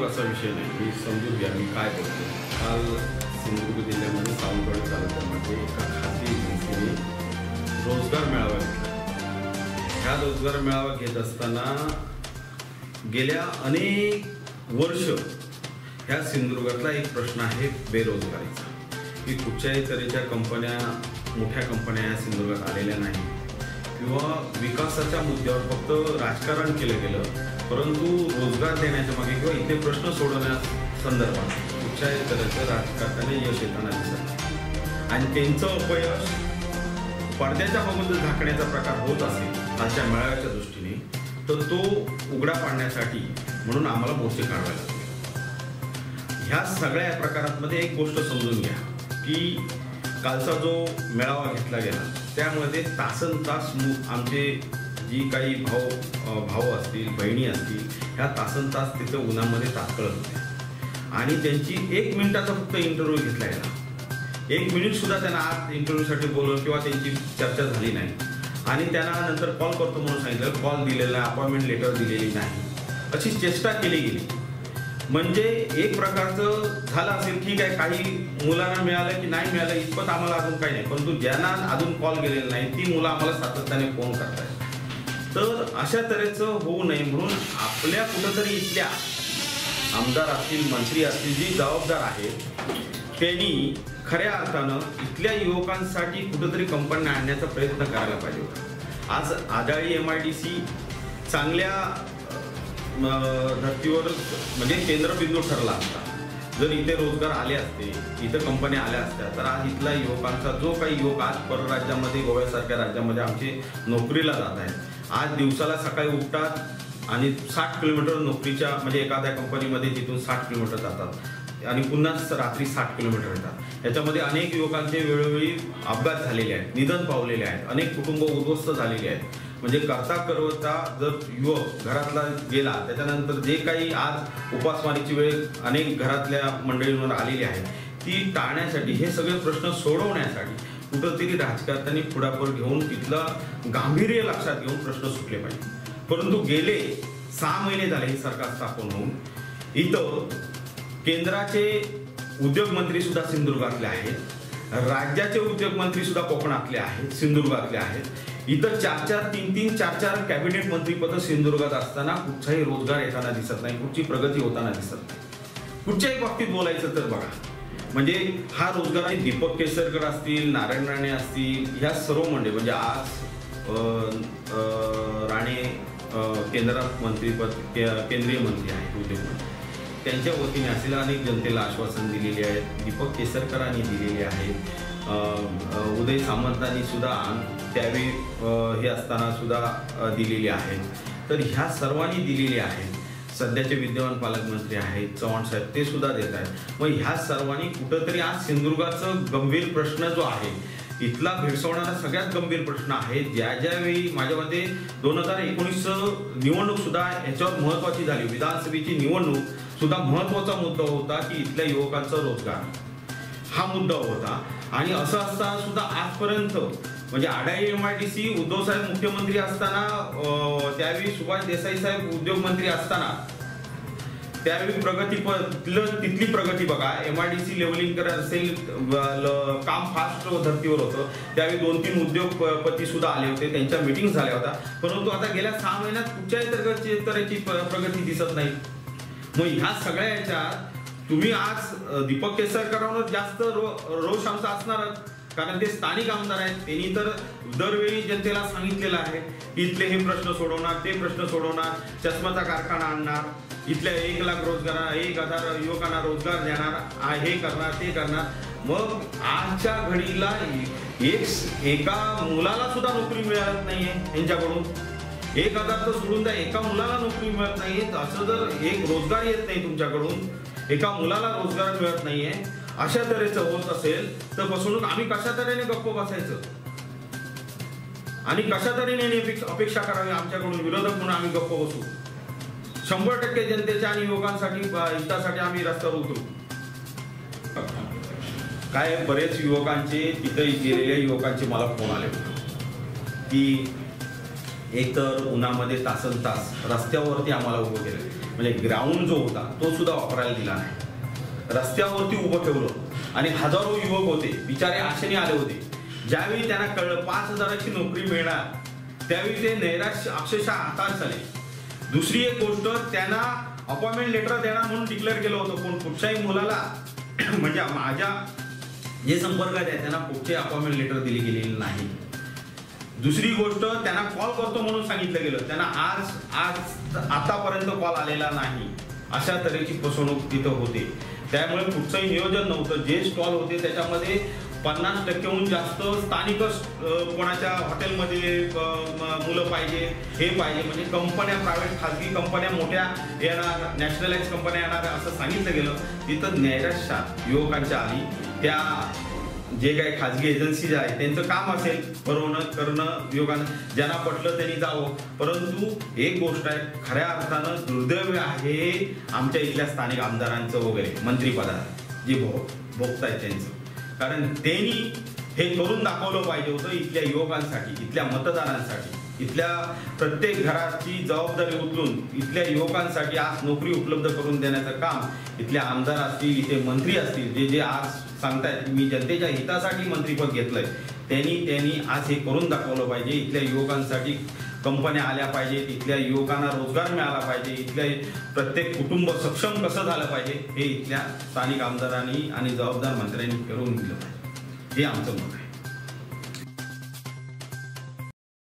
असा विषय नाही, मी समजून घ्या मी काय बोलतो. काल सिंधुदुर्ग जिल्ह्यामध्ये सावंतवाडी तालुक्यामध्ये एका खाजगी एजन्सीने रोजगार मेळावा घेतला. ह्या रोजगार मेळावा घेत असताना गेल्या अनेक वर्ष ह्या सिंधुदुर्गातला एक प्रश्न आहे बेरोजगारीचा, की कुठच्याही तऱ्हेच्या कंपन्या, मोठ्या कंपन्या या सिंधुदुर्गात आलेल्या नाही किंवा विकासाच्या मुद्द्यावर फक्त राजकारण केलं गेलं, परंतु रोजगार देण्याच्या मागे किंवा इथे प्रश्न सोडवण्यासंदर्भात कुठच्याही तऱ्हेचं राजकारणाने यश येताना दिसत नाही. आणि त्यांचं अपयश पडद्याच्या मागून जर झाकण्याचा प्रकार होत असेल आजच्या मेळाव्याच्या दृष्टीने, तर तो उघडा पाडण्यासाठी म्हणून आम्हाला मोर्चे काढावे लागले. ह्या सगळ्या प्रकारांमध्ये एक गोष्ट समजून घ्या की कालचा जो मेळावा घेतला गेला त्यामध्ये तासनतास आमचे जी काही भाऊ असतील, बहिणी असतील, ह्या तासनतास तिथं उन्हामध्ये ताटकळत होत्या आणि त्यांची 1 मिनिटाचा फक्त इंटरव्ह्यू घेतला गेला. 1 मिनिट सुद्धा त्यांना आज इंटरव्ह्यूसाठी बोलवलं किंवा त्यांची चर्चा झाली नाही. आणि त्यांना नंतर कॉल करतो म्हणून सांगितलं, कॉल दिलेला नाही, अपॉइंटमेंट लेटर दिलेली नाही, अशी चेष्टा केली गेली. म्हणजे एक प्रकारचं झालं असेल, ठीक आहे, काही मुलांना मिळालं की नाही मिळालं इतपत आम्हाला अजून काही नाही, परंतु ज्यांना अजून कॉल गेलेला नाही ती मुलं आम्हाला सातत्याने फोन करतायत. तर अशा तऱ्हेचं होऊ नये म्हणून आपल्या कुठंतरी इथल्या आमदार असतील, मंत्री असतील, जी जबाबदार आहेत त्यांनी खऱ्या अर्थानं इथल्या युवकांसाठी कुठंतरी कंपन्या आणण्याचा प्रयत्न करायला पाहिजे होता. आज आदाळी MIDC चांगल्या धर्तीवर म्हणजे केंद्रबिंदू ठरला असता. जर इथे रोजगार आले असते, इथं कंपन्या आल्या असत्या, तर आज इथला युवकांचा जो काही युवक आज परराज्यामध्ये, गोव्यासारख्या राज्यामध्ये आमचे नोकरीला जात आहेत, आज दिवसाला सकाळी उठतात आणि 60 किलोमीटर नोकरीच्या म्हणजे एखाद्या कंपनीमध्ये तिथून 60 किलोमीटर जातात आणि पुन्हा रात्री 60 किलोमीटर येतात. याच्यामध्ये अनेक युवकांचे वेळोवेळी अपघात झालेले आहेत, निधन पावलेले आहेत, अनेक कुटुंब उद्ध्वस्त झालेली आहेत. म्हणजे करता करता जर युवक घरातला गेला त्याच्यानंतर जे काही आज उपासमारीची वेळ अनेक घरातल्या मंडळींवर आलेली आहे ती टाळण्यासाठी, हे सगळे प्रश्न सोडवण्यासाठी कुठंतरी राजकारण्यांनी पुढाकार घेऊन तिथलं गांभीर्य लक्षात घेऊन प्रश्न सुटले पाहिजे. परंतु गेले 6 महिने झाले हे सरकार स्थापन होऊन इथं केंद्राचे उद्योग मंत्री सुद्धा सिंधुदुर्गातले आहेत, राज्याचे उद्योग मंत्री सुद्धा कोकणातले आहेत, सिंधुदुर्गातले आहेत. इथं 4-4, 3-3, 4-4 कॅबिनेट मंत्रीपद सिंधुदुर्गात असताना कुठचाही रोजगार येताना दिसत नाही, कुठची प्रगती होताना दिसत नाही. कुठच्याही बाबतीत बोलायचं तर बघा, म्हणजे हा रोजगार आहे दीपक केसरकर असतील, नारायण राणे असतील, ह्या सर्व म्हणजे आज राणे केंद्रात मंत्रीपद, केंद्रीय मंत्री आहेत, उद्योग मंत्री, त्यांच्या वतीने असतील अनेक जनतेला आश्वासन दिलेली आहेत. दीपक केसरकरांनी दिलेली आहेत, उदय सामंतांनी सुद्धा त्यावेळी हे असताना सुद्धा दिलेली आहेत. तर ह्या सर्वांनी दिलेली आहेत. सध्याचे विद्यमान पालकमंत्री आहेत चव्हाण साहेब, ते सुद्धा देत आहेत. मग ह्या सर्वांनी कुठंतरी आज सिंधुदुर्गाचं गंभीर प्रश्न जो आहे, इथला भेडसावणारा सगळ्यात गंभीर प्रश्न आहे. ज्यावेळी माझ्या मते 2019 निवडणूक सुद्धा ह्याच्यावर महत्त्वाची झाली, विधानसभेची निवडणूक सुद्धा महत्त्वाचा मुद्दा होता की इथल्या युवकांचा रोजगार हा मुद्दा होता. आणि असं असताना सुद्धा आजपर्यंत म्हणजे आडाई MIDC उद्धव साहेब मुख्यमंत्री असताना, त्यावेळी सुभाष देसाई साहेब उद्योग मंत्री असताना त्यावेळी तिथली प्रगती बघा. MIDC लेवलिंग करत असेल, काम फास्ट धर्तीवर होतं. त्यावेळी 2-3 उद्योगपती सुद्धा आले होते, त्यांच्या मीटिंग झाल्या होत्या. परंतु आता गेल्या 6 महिन्यात कुठच्याही तऱ्हेची प्रगती दिसत नाही. मग ह्या सगळ्या याच्यात तुम्ही आज दीपक केसरकरांवर जास्त रोष आमचा असणारच, कारण ते स्थानिक आमदार आहेत. त्यांनी तर दरवेळी जनतेला सांगितलेलं आहे की इथले हे प्रश्न सोडवणार, ते प्रश्न सोडवणार, चष्माचा कारखाना आणणार, इथल्या 1 लाख रोजगार, 1,000 युवकांना रोजगार देणार, हे करणार, ते करणार. मग आजच्या घडीला एका मुलाला सुद्धा नोकरी मिळत नाहीये यांच्याकडून. 1,000 तर सोडून द्या, एका मुलाला नोकरी मिळत नाहीये. असं जर एक रोजगार येत नाही तुमच्याकडून, एका मुलाला रोजगार मिळत नाहीये, अशा तऱ्हेचं होत असेल तर फसवणूक आम्ही कशा तऱ्हेने गप्प बसायचं आणि कशा तऱ्हेने अपेक्षा करावी आमच्याकडून विरोधक म्हणून आम्ही गप्प बसू? 100% जनतेच्या आणि युवकांसाठी हितासाठी आम्ही रस्त्यावर उतरू. काय बरेच युवकांचे, तिथे गेलेल्या युवकांचे मला फोन आले की एकतर उन्हामध्ये तासनतास रस्त्यावरती आम्हाला उभं केलं, म्हणजे ग्राउंड जो होता तो सुद्धा वापरायला दिला नाही, रस्त्यावरती उभं ठेवलं आणि हजारो युवक होते बिचारे आशेने आले होते. ज्यावेळी त्यांना कळलं 5,000ची नोकरी मिळणार त्यावेळी ते नैराश्य अक्षरशः हाताश झाले. दुसरी एक गोष्ट, त्यांना अपॉइंटमेंट लेटर देणार म्हणून डिक्लेअर केलं होतं, पण कुठच्याही मुलाला म्हणजे माझ्या जे संपर्कात आहे त्यांना कुठचे अपॉइंटमेंट लेटर दिली गेलेली नाही. दुसरी गोष्ट, त्यांना कॉल करतो म्हणून सांगितलं गेलं, त्यांना आज आतापर्यंत कॉल आलेला नाही. अशा तऱ्हेची फसवणूक तिथं होते. त्यामुळे कुठचंही नियोजन नव्हतं. जे स्टॉल होते त्याच्यामध्ये 50%हून जास्त स्थानिकच कोणाच्या हॉटेलमध्ये मुलं पाहिजे, हे पाहिजे, म्हणजे कंपन्या, प्रायव्हेट खाजगी कंपन्या मोठ्या येणार, नॅशनलाइज कंपन्या येणार असं सांगितलं गेलं. तिथं नैराश्य युवकांच्या आली. त्या जे काही खाजगी एजन्सीज आहेत त्यांचं काम असेल भरवणं करणं, युवकांना ज्यांना पटलं त्यांनी जावं. परंतु एक गोष्ट आहे, खऱ्या अर्थानं दुर्दैव आहे आमच्या इथल्या स्थानिक आमदारांचं वगैरे मंत्रिपदात जे भोगतायत त्यांचं. कारण त्यांनी हे करून दाखवलं पाहिजे होतं इथल्या युवकांसाठी, इथल्या मतदारांसाठी. इथल्या प्रत्येक घराची जबाबदारी उचलून इथल्या युवकांसाठी आज नोकरी उपलब्ध करून देण्याचं काम इथले आमदार असतील, इथे मंत्री असतील, जे आज सांगतायत मी जनतेच्या हितासाठी मंत्रीपद घेतलंय, त्यांनी आज हे करून दाखवलं पाहिजे. इथल्या युवकांसाठी कंपन्या आल्या पाहिजेत, इथल्या युवकांना रोजगार मिळाला पाहिजे, इथल्या प्रत्येक कुटुंब सक्षम कसं झालं पाहिजे हे इथल्या स्थानिक आमदारांनी आणि जबाबदार मंत्र्यांनी करून दिलं पाहिजे. हे आमचं मत आहे.